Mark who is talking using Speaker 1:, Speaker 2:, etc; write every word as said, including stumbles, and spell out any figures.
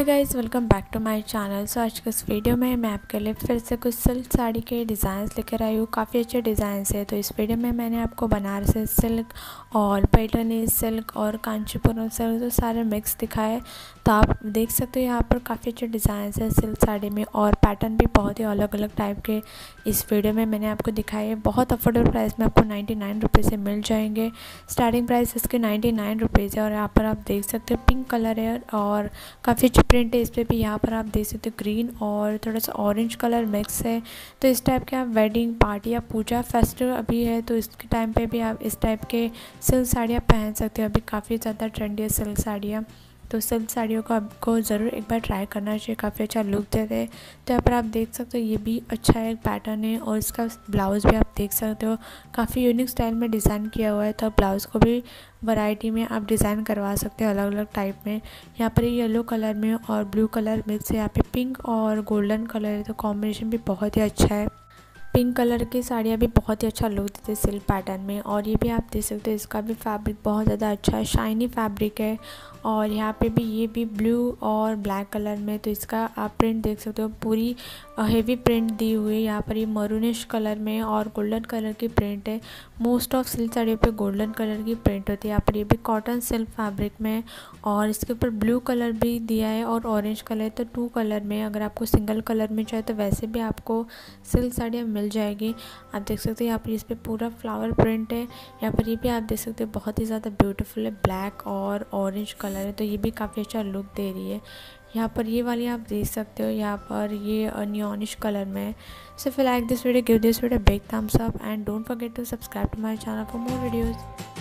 Speaker 1: Hi guys, welcome back to my channel. So आज के इस वीडियो में मैं आपके लिए फिर से कुछ सिल्क साड़ी के डिज़ाइंस लेकर आई हूँ। काफ़ी अच्छे डिज़ाइंस है। तो इस वीडियो में मैंने आपको बनारसी सिल्क और पैठनी सिल्क और कांचीपुरम सिल्क तो सारे मिक्स दिखाए। तो आप देख सकते हो यहाँ पर काफ़ी अच्छे डिज़ाइंस है सिल्क साड़ी में, और पैटर्न भी बहुत ही अलग अलग टाइप के इस वीडियो में मैंने आपको दिखाए है। बहुत अफोर्डेबल प्राइस में आपको नाइन्टी नाइन रुपीज़ से मिल जाएंगे। स्टार्टिंग प्राइस इसके नाइन्टी नाइन रुपीज़ है। और यहाँ पर आप देख सकते हो पिंक कलर है और काफ़ी अच्छी प्रिंट है इस पर भी। यहाँ पर आप देख सकते हो ग्रीन और थोड़ा सा ऑरेंज कलर मिक्स है। तो इस टाइप के आप वेडिंग पार्टी या पूजा फेस्टिवल अभी है तो इसके टाइम पे भी आप इस टाइप के सिल्क साड़ियाँ पहन सकते हो। अभी काफ़ी ज़्यादा ट्रेंडी है सिल्क साड़ियाँ। तो सिल्क साड़ियों को आपको ज़रूर एक बार ट्राई करना चाहिए, काफ़ी अच्छा लुक देते हैं। तो यहाँ पर आप देख सकते हो ये भी अच्छा एक पैटर्न है, और इसका ब्लाउज़ भी आप देख सकते हो काफ़ी यूनिक स्टाइल में डिज़ाइन किया हुआ है। तो ब्लाउज़ को भी वैरायटी में आप डिज़ाइन करवा सकते हो अलग अलग टाइप में। यहाँ पर ये येलो कलर में और ब्लू कलर मिक्स है। यहाँ पे पिंक और गोल्डन कलर है, तो कॉम्बिनेशन भी बहुत ही अच्छा है। पिंक कलर की साड़ियाँ भी बहुत ही अच्छा लुक देते हैं सिल्क पैटर्न में। और ये भी आप देख सकते हो इसका भी फैब्रिक बहुत ज़्यादा अच्छा है, शाइनी फैब्रिक है। और यहाँ पे भी ये भी ब्लू और ब्लैक कलर में, तो इसका आप प्रिंट देख सकते हो पूरी हेवी प्रिंट दी हुई है। यहाँ पर ये मरूनिश कलर में और गोल्डन कलर की प्रिंट है। मोस्ट ऑफ सिल्क साड़ियों पे गोल्डन कलर की प्रिंट होती है। यहाँ पर ये भी कॉटन सिल्क फैब्रिक में, और इसके ऊपर ब्लू कलर भी दिया है और ऑरेंज कलर, तो टू कलर में। अगर आपको सिंगल कलर में चाहिए तो वैसे भी आपको सिल्क साड़ियाँ मिल जाएगी। आप देख सकते हो यहाँ पर इस पर पूरा फ्लावर प्रिंट है। यहाँ पर ये भी आप देख सकते हो बहुत ही ज़्यादा ब्यूटीफुल है, ब्लैक और ऑरेंज कलर है, तो ये भी काफ़ी अच्छा लुक दे रही है। यहाँ पर ये वाली आप देख सकते हो, यहाँ पर ये नियॉनिश कलर में है। So if you like this video, give this video big thumbs up and don't forget to subscribe to my channel for more videos.